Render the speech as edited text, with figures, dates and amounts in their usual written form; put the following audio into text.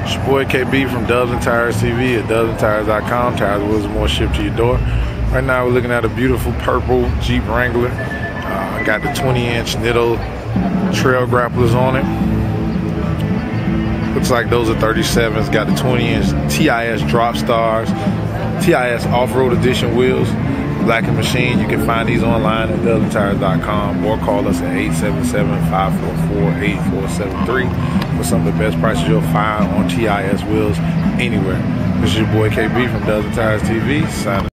It's your boy KB from Dubs and Tires TV at dubsandtires.com. Tires, wheels, and more shipped to your door. Right now we're looking at a beautiful purple Jeep Wrangler. Got the 20-inch Nitto trail grapplers on it. Looks like those are 37s. Got the 20-inch TIS Dropstars, TIS Off-Road Edition wheels. Black & Machine. You can find these online at dubsandtires.com or call us at 877-544-8473 for some of the best prices you'll find on TIS wheels anywhere. This is your boy KB from Dubs and Tires TV signing.